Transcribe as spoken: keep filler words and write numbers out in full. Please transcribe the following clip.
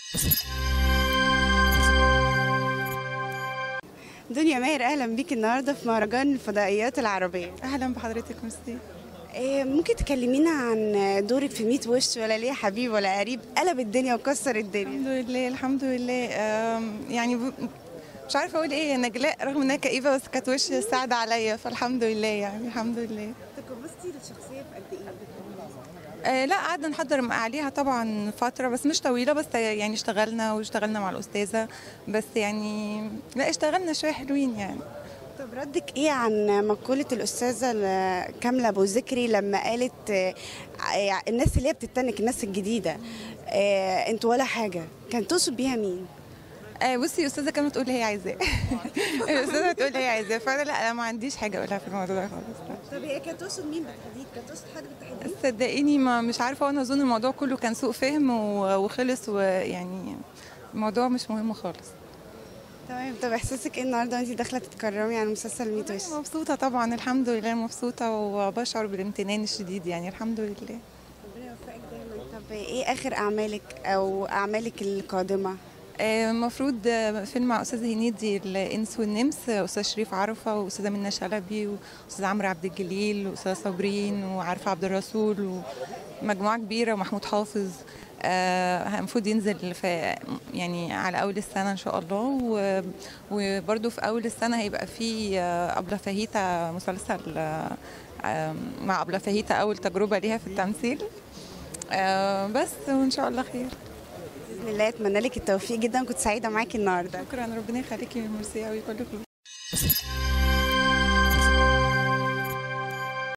دنيا ماهر، اهلا بيك النهارده في مهرجان الفضائيات العربيه. اهلا بحضرتك. ميرسي. إيه، ممكن تكلمينا عن دورك في ميت وش ولا ليه حبيب ولا قريب؟ قلب الدنيا وكسر الدنيا. الحمد لله الحمد لله. آم، يعني ب- مش عارفه اقول ايه. نجلاء رغم انها كئيبه بس كانت وش سعد عليا، فالحمد لله يعني الحمد لله. تقمصتي الشخصيه في قد ايه؟ آه لا، قعدنا نحضر مع عليها طبعا فتره بس مش طويله، بس يعني اشتغلنا واشتغلنا مع الاستاذه، بس يعني لا اشتغلنا شويه حلوين يعني. طب ردك ايه عن مقوله الاستاذه ال- كامله ابو ذكري لما قالت آه، آه، الناس اللي هي بتتنك، الناس الجديده، آه، انتوا ولا حاجه، كان تقصد بيها مين؟ آه بصي، الاستاذه كانت بتقول اللي هي عايزاه. الاستاذه بتقول اللي هي عايزاه، فانا لا انا ما عنديش حاجه اقولها في الموضوع ده خالص. طب هي كانت تقصد مين بالتحديد؟ كانت تقصد حد بالتحديد؟ صدقيني ما مش عارفه، وانا اظن الموضوع كله كان سوء فهم و- وخلص، ويعني الموضوع مش مهم خالص. تمام. طب احساسك ايه النهارده وانت داخله تتكرمي عن مسلسل ميت وش؟ مبسوطه طبعا الحمد لله، مبسوطه وبشعر بالامتنان الشديد يعني الحمد لله. ربنا يوفقك دايما. طب ايه اخر اعمالك او اعمالك القادمه؟ آه، المفروض آه، فيلم مع استاذ هنيدي الانس والنمس، آه، استاذ شريف عرفه واستاذه منى شلبي واستاذ عمرو عبد الجليل واستاذ صابرين وعارفه عبد الرسول ومجموعه كبيره ومحمود حافظ. آه، المفروض ينزل في يعني على اول السنه ان شاء الله، و- وبرده في اول السنه هيبقى في آه، ابله فاهيتا مسلسل، آه، آه، مع ابله فاهيتا اول تجربه ليها في التمثيل. آه، بس وان شاء الله خير. باذن الله اتمنى لك التوفيق جدا، كنت سعيده معاكي النهارده. شكرا، ربنا يخليكي، ميرسي قوي، كل خير.